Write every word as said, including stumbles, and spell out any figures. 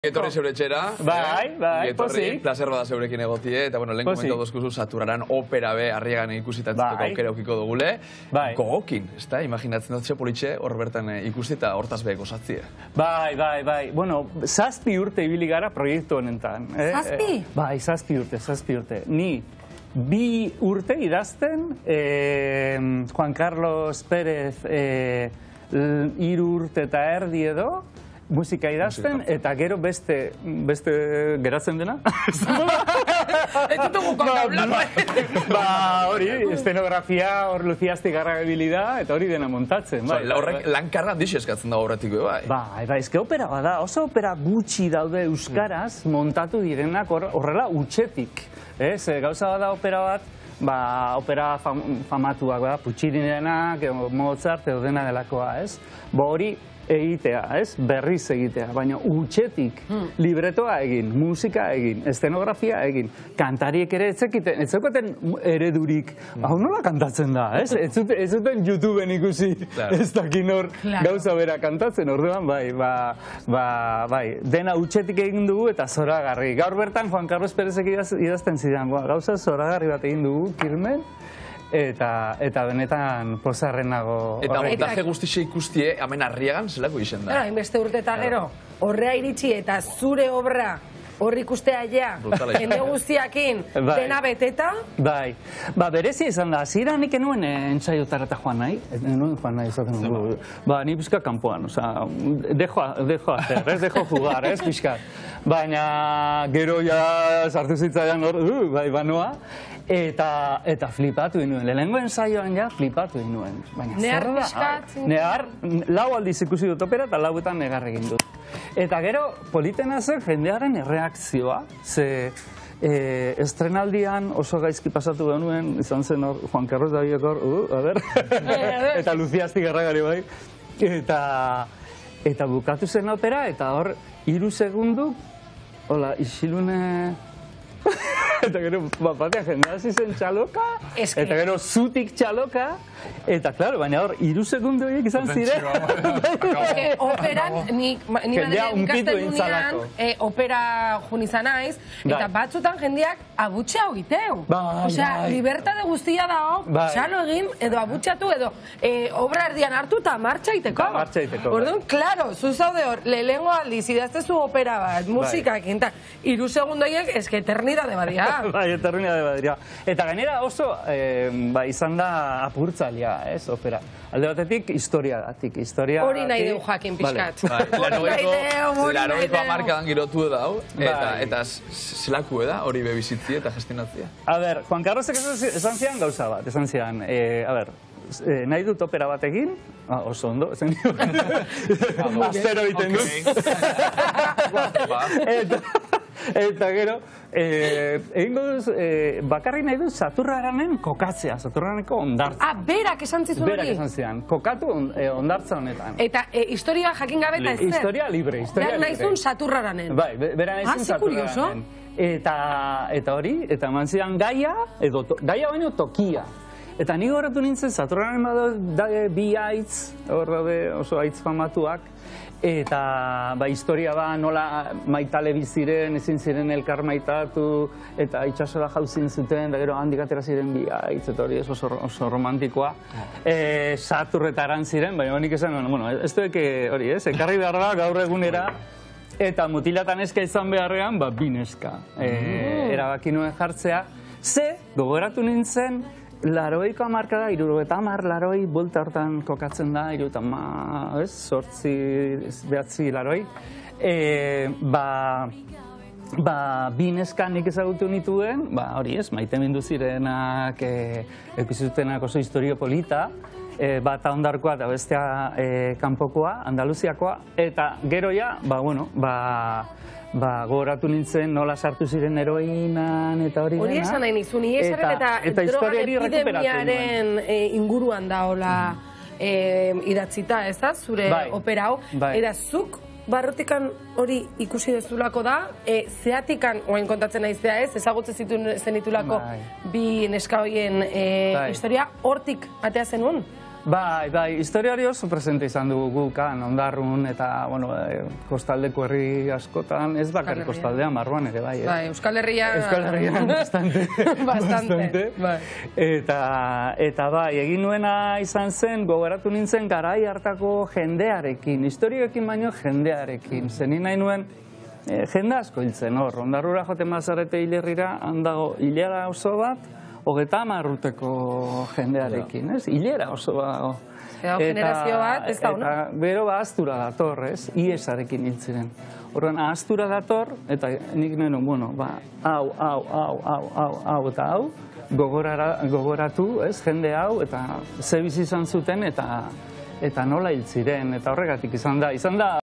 Etorri zeure etxera. Bai, bai, pozik. Placer bada zeurekin egotie, eta bueno, lehen komentu dozkuzu Saturaran opera be harriegan ikusita entzuteko aukera aukiko dugule. Gogokin, ez da, imaginatzen dut ze politxe hor bertan ikusi eta hortaz be gozatzie. Bai, bai, bai. Bueno, zazpi urte ibili gara proiektu honetan. Zazpi? Bai, zazpi urte, zazpi urte. Ni bi urte idazten, Juan Carlos Pérez hiru urte eta erdi edo, musika idazten, eta gero beste, beste geratzen dena. Ez dugu konta blano. Ba, hori, estenografia, hor Luziazti garragabilida, eta hori dena montatzen. Horrek lankarra handixi eskatzen da horretiko, bai? Bai, bai, ezke opera bada, oso opera gutxi daude euskaraz montatu direnak horrela utxetik. Gauza bada opera bat, ba, opera famatuak, Puccinirenak, Mozart, edo dena delakoa, ez? Bo hori, egitea, ez? Berriz egitea, baina utxetik libretoa egin, musika egin, estenografia egin, kantariek ere etzekoten eredurik, hau nola kantatzen da, ez? Ez zuten YouTubeen ikusi, ez dakin hor gauza bera kantatzen, orduan, bai, bai, dena utxetik egin dugu eta zoragarri. Gaur bertan Juan Carlos Pérezek idazten zidan, gauza zoragarri bat egin dugu, Kirmen, eta benetan pozarren nago. Eta montaje guztixe ikustie, hemen Arriagan, zelako izen da? Hainbeste urte eta gero, horrea iritsi eta zure obra horri ikustea ja, jende guztiakin, dena beteta? Bai, ba, berezi izan da, zira nik enuen entzaiotara eta joan nahi, enuen joan nahi izaten dugu, ba, ni pizka kanpoan, oza, dejo hacer, ez dejo jugar, ez pizka, baina gero ja sartu zitzaidan hor, bai, banoa, eta flipatu inuen, lehenengo ensaioan ja flipatu inuen, baina zer da, nehar, lau aldiz ikusi dut opera eta lauetan negar egin dut. Eta gero, politena zer jendearen erreakzioa, ze estrenaldian oso gaizki pasatu genuen, izan zen hor, Juan Carlos Davidek hor, a ber, eta Luziazti garragari bai, eta bukatu zen opera, eta hor, hiru segundu, hola, isilune... Eta gero, bapatean jendea zizen txaloka, eta gero zutik txaloka, eta, klaro, baina hor, hiru segundu horiek izan ziren. Operan, nik ikasten dunean, opera jun izan naiz, eta batzutan jendeak abutxe hau giteu. Osea, libertade guztia dago, txalo egin, edo abutxatu, edo obra erdian hartu eta martxa iteko. Martxa iteko. Orduan, klaro, zuzaude hor, lehengo aldiz, idaztezu opera bat, musikak, eta hiru segundu horiek, eske eternidade badia. Bai, eternidade badia. Eta gainera oso, izan da apurtzailea, ez, opera. Alde batetik, historiagatik, historia... Hori nahi deu jakin pixkat. Laroiko amarkadan girotu edau, eta zelaku eda hori bebizitzi eta gestionatzia. A ber, Juan Carlosek esan zian gauza bat, esan zian, a ber, nahi dut opera bat egin, oso ondo, esan diu, astero iten dut. Eta gero, egingo duz, bakarri nahi dut Saturraranen kokatzea, Saturraraneko ondartza. Ah, berak esan zizun hori? Berak esan zian, kokatu ondartza honetan. Eta historia jakin gabe eta ez zer? Historia libre, historia libre. Berak nahizun Saturraranen? Bai, bera nahizun Saturraranen. Eta hori, eta eman zidan gaia, edo gaia baino tokia. Eta nik horretu nintzen, Saturraranen bada bi haitz, hor daude oso haitz famatuak, eta historia ba nola maitale biziren, ezin ziren elkar maitatu, eta itxasora jauzin zuten, da gero handik atera ziren bi haitz, eta hori oso romantikoa. Saturretaran ziren, baina nik esan, bueno, ez duek hori, ez, ekarri behar da gaur egunera, eta mutilatan eska izan beharrean, ba, bineska. Erabaki nuen jartzea, ze, gogoratu nintzen, laroiko amarkada, irurogeta amar laroi, bolta hortan kokatzen da, irurogeta amar, ez, sortzi, behatzi laroi. Ba, bineska nik ezagutu nituen, ba, hori ez, maite mindu zirenak, epizutenak oso historio polita, bata ondarkoa eta bestea kanpokoa, Andaluziakoa, eta gero ja, ba, bueno, ba, Ba, gogoratu nintzen nola sartu ziren heroinan eta hori dena. Hori esan nahi nizun, iesaren eta drogan epidemiaren inguruan da hola idatzita, ez da, zure opera hau. Eta zuk barrotikan hori ikusi dezulako da, zeatikan, oain kontatzen naiztea ez, ezagutze zenitulako bi neska horien historia, hortik atea zenun? Bai, bai, historia hori oso presente izan dugu gukan, Ondarrun eta, bueno, kostaldeko herri askotan, ez bakarrik kostaldean, marruan ere, bai. Bai, Euskal Herrian... Euskal Herrian, bastante. Bastante, bai. Eta bai, egin nuena izan zen, gogoratu nintzen garai hartako jendearekin, historioekin baino jendearekin. Zen nahi nuen, jende asko hiltzen hor, Ondarrura joten bazarete hilerrira, handago hilera oso bat, hogeta hamar urteko jendearekin, ez? Hilera oso bat. Generazio bat, ez da, Eta bero ba, ahaztura dator, ez? Iesarekin hil ziren. Horren, ahaztura dator, eta nik nuen, bueno, ba, hau, hau, hau, hau, hau, hau, eta hau, gogoratu, ez? Jende hau, eta ze bizi izan zuten, eta nola hil ziren, eta horregatik izan da. Izan da,